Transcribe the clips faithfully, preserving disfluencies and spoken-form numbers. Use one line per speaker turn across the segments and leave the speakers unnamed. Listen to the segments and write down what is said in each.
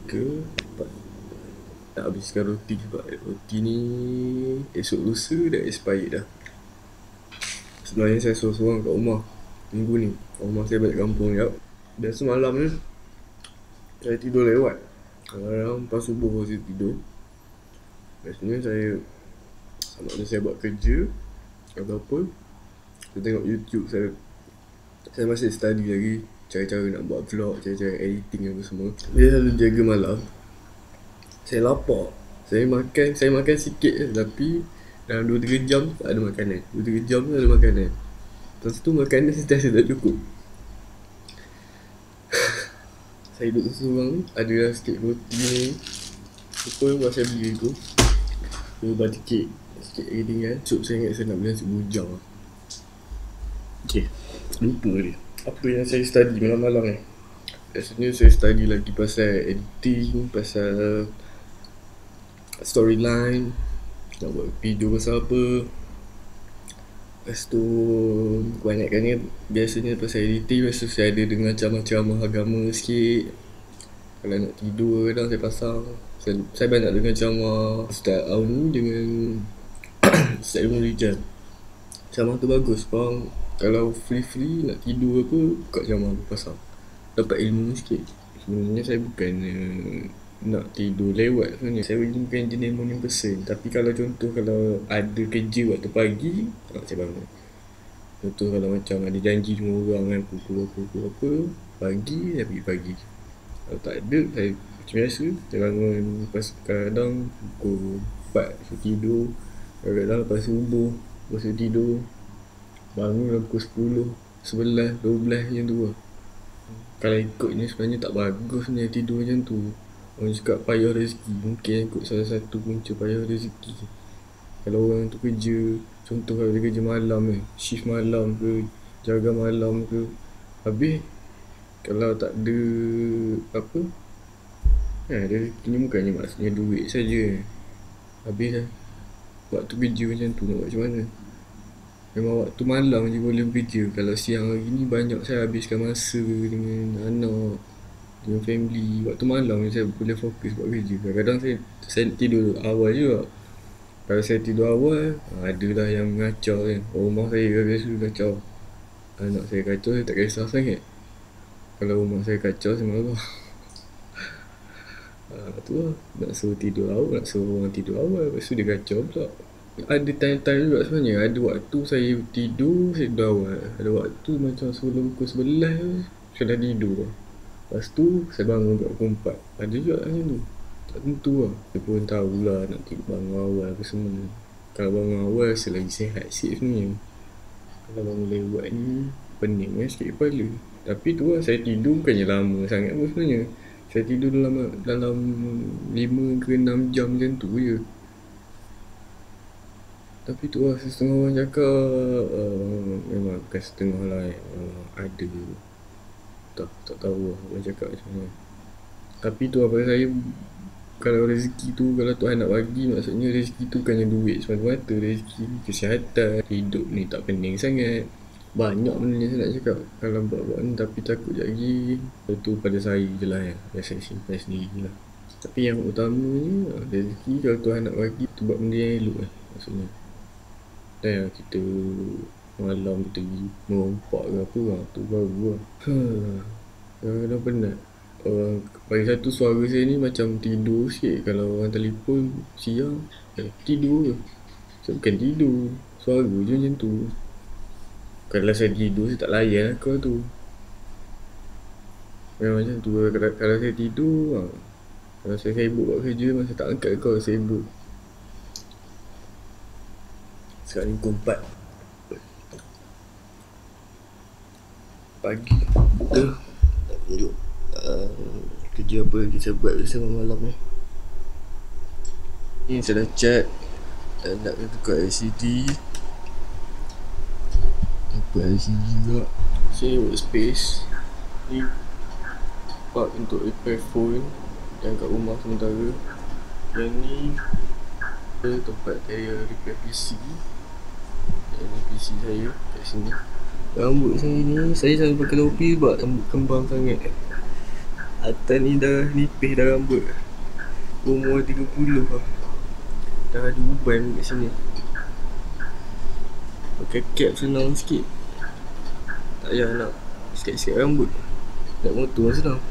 tiga empat. Nak habiskan roti sebab roti ni esok lusa dah expired dah. Sebenarnya saya sorang-sorang kat rumah minggu ni. Rumah saya balik kampung jap. Biasa malam ni saya tidur lewat. Kadang-kadang lepas subuh saya tidur. Biasanya saya sama ada saya buat kerja atau apa, saya tengok YouTube. Saya Saya masih study lagi cara-cara nak buat vlog, cara-cara editing apa semua. Dia selalu jaga malam. Saya lapar, Saya makan Saya makan sikit je. Tapi dalam dua tiga jam tak ada makanan. dua tiga jam tak ada makanan. Lepas tu makanan sentiasa tak cukup. Saya duduk seorang ni, ada sikit roti ni. Apa yang buat saya beli tu, dia bagi kek sikit lagi tinggal. Sup saya ingat saya nak beli nasi bujang. Okay, lupa dia. Apa yang saya study malam-malam ni? Biasanya saya study lagi pasal editing, pasal storyline, nak buat video pasal apa. Lepas tu kebanyakannya biasanya pasal editing. Lepas tu saya ada dengar ceramah-ceramah agama sikit. Kalau nak tidur kadang saya pasang. Saya, saya banyak dengar ceramah Ustaz Auni dengan Ustaz Ibn Rijal. Ceramah tu bagus bang. Kalau free-free nak tidur apa, buka ceramah tu pasang, dapat ilmu sikit. Sebenarnya saya bukan uh, nak tidur lewat sebenarnya. Saya bukan jenis morning person. Tapi kalau contoh kalau ada kerja waktu pagi, tak saya bangun. Contoh kalau macam ada janji semua orang kan, pukul apa, pukul apa, pagi, saya pergi pagi. Kalau tak ada, saya macam biasa, saya bangun lepas kadang pukul empat, saya tidur. Kadang-kadang lepas subuh, lepas saya tidur, bangun pukul sepuluh, sebelas, dua belas macam tu lah. Kalau ikutnya sebenarnya tak bagus ni tidur macam tu. Orang cakap payah rezeki. Mungkin ikut salah satu punca payah rezeki. Kalau orang tu kerja, contoh kalau dia kerja malam ni, shift malam ke, jaga malam ke, habis kalau tak ada apa, ha, rezekinya bukannya maksudnya duit saja. Habis lah waktu kerja macam tu, nak buat macam mana? Memang waktu malam je boleh bekerja. Kalau siang hari ni banyak saya habiskan masa dengan anak, dengan family. Waktu malam ni saya boleh fokus buat kerja. Kadang-kadang saya, saya tidur awal juga. Kalau saya tidur awal, adalah yang mengacau kan. Rumah saya biasa kacau. Anak saya kacau, saya tak kisah sangat. Kalau rumah saya kacau, saya marah. Ha, tu lah. Nak suruh tidur awal, nak suruh orang tidur awal, lepas tu dia kacau pula. Ada time-time juga sebenarnya. Ada waktu saya tidur, saya tidur awal. Ada waktu macam sebelum pukul sebelas saya dah tidur. Lepas tu saya bangun kat pukul empat. Ada juga macam tu. Tak tentu lah. Saya pun tahulah nak tidur bangun awal apa semua. Kalau bangun awal selagi sihat sikit sebenarnya. Kalau bangun lewat ni pening kan sikit kepala. Tapi tu lah, saya tidur bukannya lama sangat pun sebenarnya. Saya tidur dalam dalam lima ke enam jam macam tu je. Tapi tu lah, setengah orang cakap uh, memang bukan setengah lah uh, ada tak, tak tahu lah orang cakap macam mana. Tapi tu apa saya, kalau rezeki tu, kalau Tuhan nak bagi, maksudnya rezeki tu bukannya duit semata-mata. Rezeki kesihatan, hidup ni tak pening sangat. Banyak benda saya nak cakap kalau buat-buat ni, tapi takut je lagi. Itu pada saya je lah ya, yang saya simpan sendiri lah. Tapi yang utamanya rezeki, kalau Tuhan nak bagi, tu buat benda yang elok lah maksudnya. Dan kita malam kita pergi merompak ke apa lah, tu baru lah. Kadang-kadang penat. Orang bagi satu suara saya ni macam tidur sikit. Kalau orang telefon siang, eh tidur ke? Saya bukan tidur, suara je macam tu. Kalau saya tidur, saya tak layan lah kau tu. Memang macam tu. Kalau, kalau saya tidur, ha. Kalau saya sibuk buat kerja, memang saya tak angkat kau sibuk. Sekarang ni pukul empat pagi. Kita nak tunjuk uh, kerja apa lagi saya buat biasa malam ni. Ni saya dah cat dan nak tukar L C D. Apa L C D juga. Sini workspace. Ni part untuk repair phone yang kat rumah sementara. Yang ni tempat saya repair P C. Ini P C saya kat sini. Rambut saya ni, saya selalu pakai topi sebab rambut kembang sangat. Atas ni dah nipis dah rambut. Umur tiga puluh lah. Dah ada uban kat sini. Pakai cap senang sikit. Tak payah nak sikit-sikit rambut. Nak motor senang.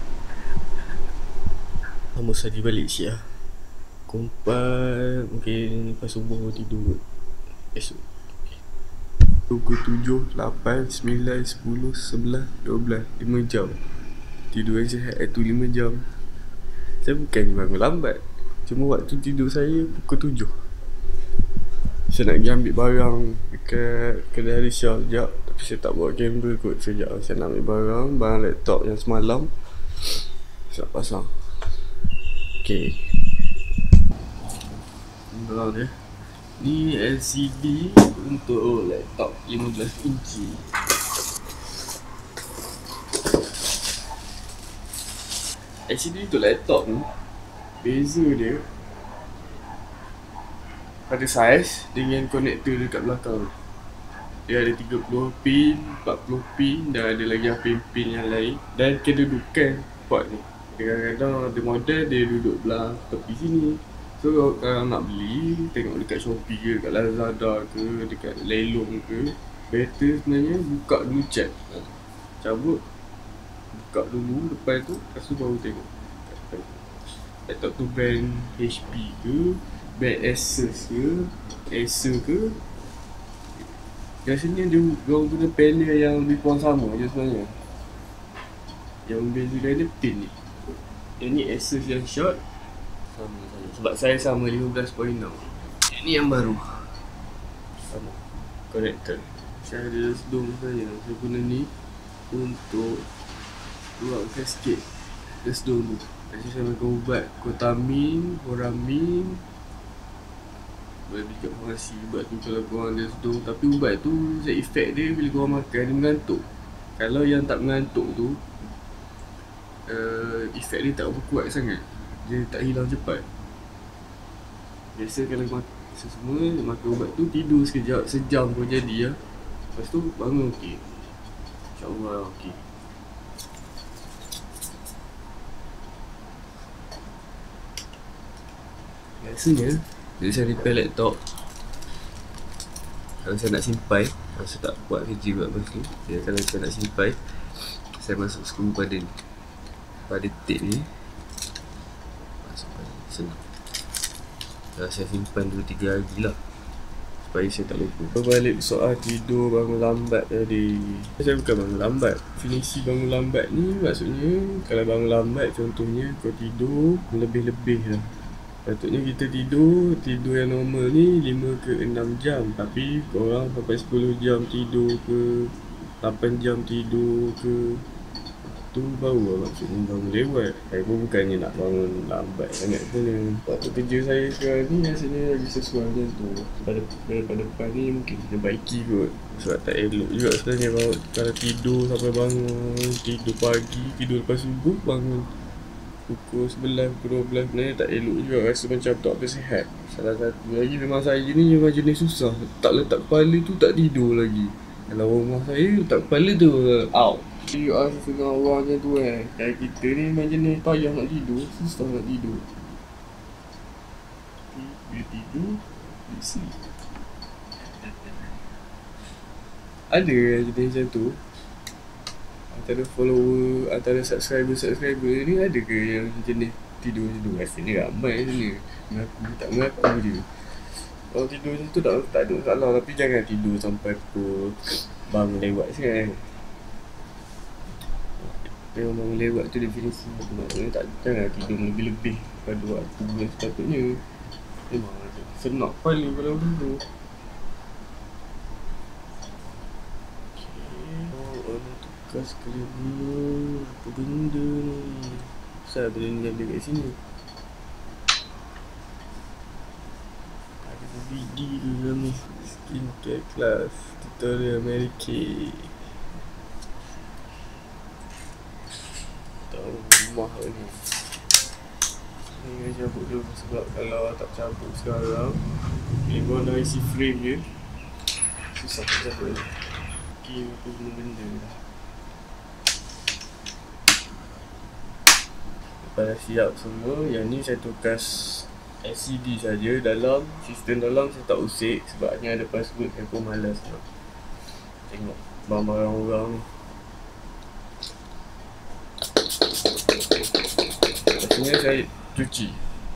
Lama sadi balik siap lah. Kumpat. Mungkin lepas subuh tidur esok. Pukul tujuh, lapan, sembilan, sepuluh, sebelas, dua belas, lima jam. Tidur yang sihat itu lima jam. Saya bukan bangun lambat. Cuma waktu tidur saya pukul tujuh. Saya nak pergi ambil barang dekat kedai Risha sekejap. Tapi saya tak bawa kamera kot sekejap. Saya nak ambil barang, barang laptop yang semalam. Saya nak pasang. Okay. Barang dia. Ni L C D untuk laptop lima belas inci. L C D untuk laptop ni beza dia pada saiz dengan konektor dekat belakang. Dia ada tiga puluh pin, empat puluh pin dan ada lagi pin-pin yang lain. Dan kedudukan port ni, kadang-kadang ada model dia duduk belah tepi sini. So kalau nak beli, tengok dekat Shopee ke, dekat Lazada ke, dekat Lelong ke, better sebenarnya buka dulu chat. Cabut, buka dulu depan tu, lepas tu baru tengok laptop tu brand H P ke, brand Asus ke, Acer ke. Biasanya dia orang guna panel yang lebih kurang sama je sebenarnya. Yang bezakan dia pin ni. Yang ni Asus yang short sama saja. Sebab saya sama lima belas perpuluhan enam. Yang ni yang baru sama connector. Saya ada sedung saya. Saya guna ni untuk luangkan sikit sedung tu. Biasanya saya makan ubat Kotamin, Horamin. Boleh beli kat farmasi ubat tu kalau korang ada sedung. Tapi ubat tu saya efek dia bila korang makan dia mengantuk. Kalau yang tak mengantuk tu uh, efek dia tak berkuat sangat. Dia tak hilang cepat. Biasa kalau makan semua makan ubat tu tidur sekejap, sejam pun jadi lah. Lepas tu bangun okey. InsyaAllah okey. Biasanya bila saya repair laptop, kalau saya nak simpan, kalau saya tak buat kerja buat apa ni, ya, kalau saya nak simpan, saya masuk skru pada ni, pada tape ni. Masuk pada ni, senang. Kalau saya simpan dua tiga hari lah, supaya saya tak lupa. Berbalik soal tidur bangun lambat tadi, saya bukan bangun lambat. Definisi bangun lambat ni maksudnya kalau bangun lambat contohnya kau tidur lebih-lebih lah. Patutnya kita tidur, tidur yang normal ni lima ke enam jam. Tapi korang sampai sepuluh jam tidur ke, lapan jam tidur ke, tu baru lah maksudnya bangun lewat. Saya pun bukannya nak bangun lambat sangat sebenarnya. Waktu kerja saya sekarang ni rasanya lagi sesuai macam tu. Pada, pada depan ni mungkin kita baiki kot. Sebab tak elok juga sebenarnya kalau, kalau tidur sampai bangun, tidur pagi, tidur lepas subuh, bangun pukul sebelas, pukul dua belas, sebenarnya tak elok juga. Rasa macam tak bersihat. Salah satu lagi memang saya ni memang jenis susah. Tak letak kepala tu tak tidur lagi. Kalau rumah saya letak kepala tu out. You are setengah orang macam tu eh. Kayak kita ni memang jenis payah nak tidur, susah nak tidur. Bila tidur, dia sleep. Ada jenis macam tu. Antara follower, antara subscriber-subscriber ni ada ke yang jenis tidur macam tu? Rasanya ramai je. Mengaku tak mengaku je. Kalau tidur macam tu tak, tak ada masalah. Tapi jangan tidur sampai pukul bangun lewat kan. Memang bangun lewat tu definisi. Maksudnya tak, jangan tidur lebih-lebih pada waktu yang sepatutnya. Memang senak kepala kalau tidur. Sekali dulu, apa benda ni? Kenapa benda ni ada kat sini? Ada D V D ke dalam ni. Skincare class, tutorial Mary Kay. Tahu rumah ni. Ni kena cabut dulu sebab kalau tak cabut sekarang, bila kau nak isi frame je, susah nak cabut ni. Okay, apa benda-benda dah. Lepas dah siap semua, yang ni saya tukar L C D saja dalam. Sistem dalam saya tak usik sebabnya ada password, saya pun malas nak tengok barang-barang orang ni. Maksudnya saya cuci.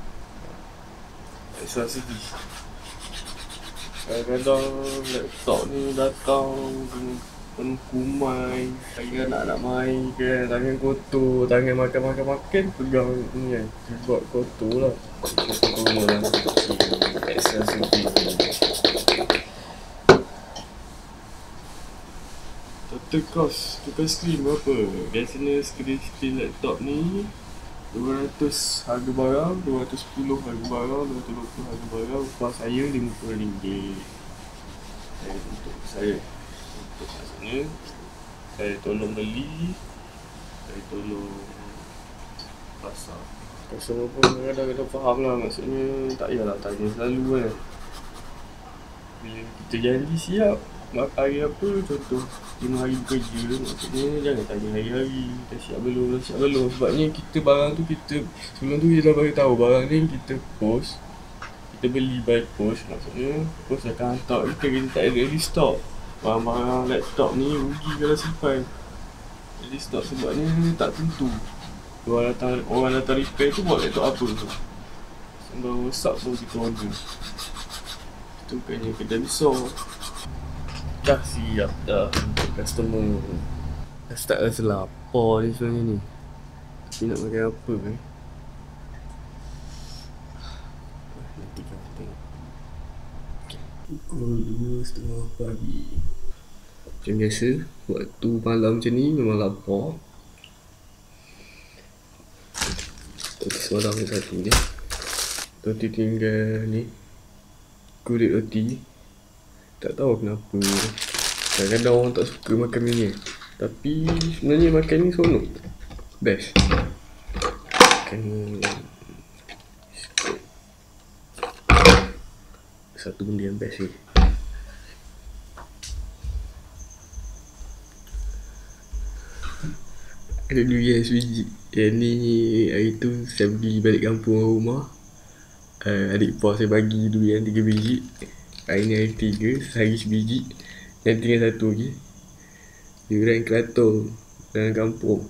Tak susah sedih. Kadang-kadang laptop ni datang penuh kumai, tangan nak-nak main kan, tangan kotor, tangan makan-makan-makan, pegang ni kan, keyboard kotor lah. Kotor lah, extra sedih. Total cost, tukar skrin berapa? Biasanya skrin-skrin laptop ni dua ratus harga barang, dua ratus sepuluh harga barang, dua ratus dua puluh harga barang. Upah saya lima puluh ringgit. Saya untuk saya untuk maksudnya saya tolong beli, saya tolong pasar. Customer pun kadang-kadang faham lah, maksudnya tak payahlah tanya selalu kan. Bila kita janji siap hari apa, contoh lima hari bekerja, maksudnya jangan tanya hari-hari dah siap belum, dah siap belum. Sebabnya kita barang tu, kita sebelum tu kita dah bagi tahu barang ni kita post, kita beli by post, maksudnya post akan hantar kita, kita tak ada ready stock. Barang-barang laptop ni rugi kalau simpan ready stock sebabnya tak tentu orang datang, orang datang repair tu buat laptop apa tu, baru rosak baru kita order. Itu bukannya kedai besar. Dah siap dah untuk customer. Dah start rasa lapar ni sebenarnya ni. Tapi nak makan apa eh? Nanti kita tengok. Okay. Pukul dua setengah pagi. Macam biasa, waktu malam macam ni memang lapar. Roti semalam ni satu je. Roti tinggal ni, kulit roti. Tak tahu kenapa, kadang-kadang orang tak suka makan ni, tapi sebenarnya makan ni seronok, best. Makan ni satu benda yang best ni. Ada durian sebiji. Yang ni hari tu saya pergi balik kampung rumah, uh, adik ipar saya bagi durian tiga biji. Hari ni hari tiga, sehari sebiji. Yang tinggal satu lagi, durian Kelantan dalam kampung.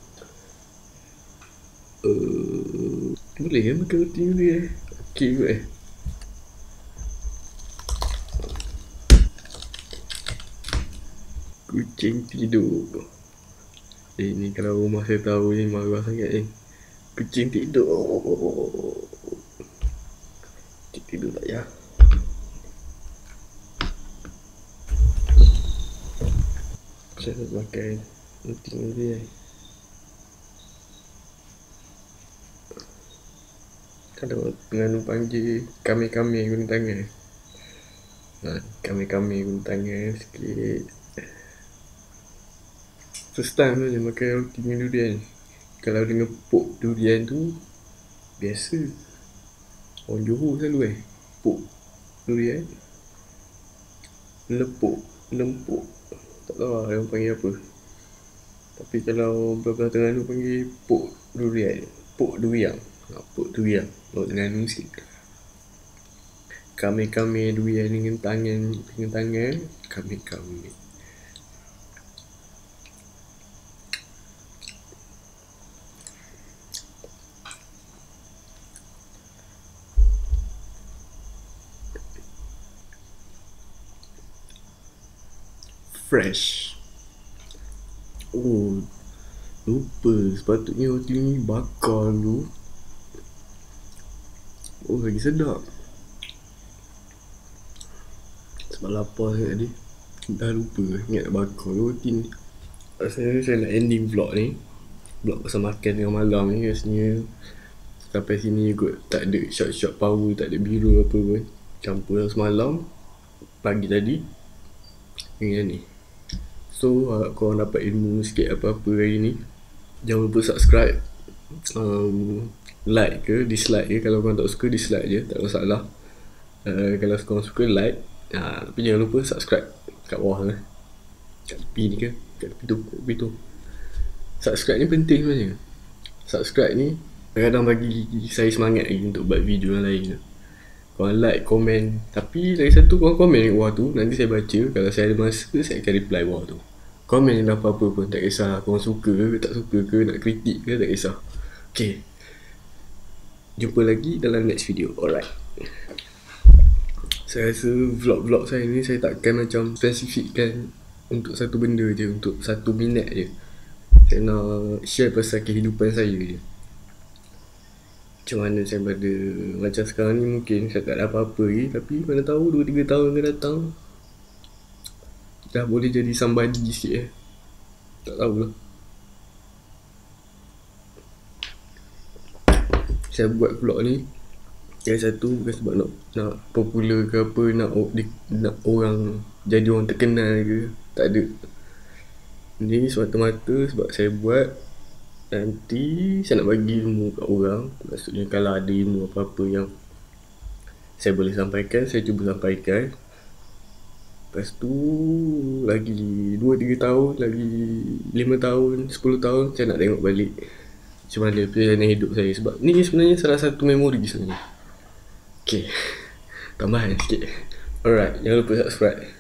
uh, Boleh kan makan roti ni eh? Okey kot eh. Kucing tidur. Eh ni kalau rumah saya tahu ni marah sangat eh. Kucing tidur. Kucing tidur tak ya. Saya nak makan roti ni eh. Kalau Terengganu panggil kami-kami guna tangan. Ha, kami-kami guna tangan sikit. First time tu je makan roti dengan durian. Kalau dengan pok durian tu biasa. Orang Johor selalu eh, pok durian, lepuk, lempuk, tak tahu lah orang panggil apa. Tapi kalau beberapa Terengganu panggil pok durian, pok durian, ha, pok durian, orang Terengganu sikit. Kami-kami durian dengan tangan, dengan tangan, kami-kami. Fresh. Oh, lupa, sepatutnya roti ni bakar dulu. Oh, lagi sedap. Sebab lapar saya tadi, dah lupa ingat nak bakar roti ni. Rasanya saya nak ending vlog ni, vlog pasal makan tengah malam ni. Rasanya sampai sini kot, tak ada shot-shot power, tak ada biru apa pun. Campur yang semalam, pagi tadi dengan ni. So, harap korang dapat ilmu sikit apa-apa hari ni. Jangan lupa subscribe, um, like ke, dislike ke. Kalau korang tak suka, dislike je, tak masalah. uh, Kalau korang suka, like. uh, Tapi jangan lupa subscribe kat bawah lah. Kat tepi ni ke, kat tepi tu, kat tepi tu. Subscribe ni penting sebenarnya. Subscribe ni kadang-kadang bagi saya semangat lagi untuk buat video yang lain. Korang like, komen. Tapi lagi satu, korang komen kat bawah tu, nanti saya baca. Kalau saya ada masa, saya akan reply bawah tu. Komen je lah apa-apa pun, tak kisah korang suka ke tak suka ke, nak kritik ke, tak kisah. Okay, jumpa lagi dalam next video. Alright. Saya rasa vlog-vlog saya ni, saya takkan macam spesifikkan untuk satu benda je, untuk satu minat je. Saya nak share pasal kehidupan saya je. Macam mana saya berada. Macam sekarang ni mungkin saya tak ada apa-apa lagi, tapi mana tahu dua tiga tahun akan datang dah boleh jadi somebody sikit eh. Tak tahulah. Saya buat vlog ni yang satu bukan sebab nak nak popular ke apa, nak nak orang jadi orang terkenal ke. Tak ada. Ni semata-mata sebab saya buat, nanti saya nak bagi ilmu kat orang. Maksudnya kalau ada ilmu apa-apa yang saya boleh sampaikan, saya cuba sampaikan. Lepas tu lagi dua tiga tahun, lagi lima tahun, sepuluh tahun, saya nak tengok balik macam mana perjalanan hidup saya. Sebab ni sebenarnya salah satu memori sebenarnya. Okay, tambahan sikit. Alright, jangan lupa subscribe.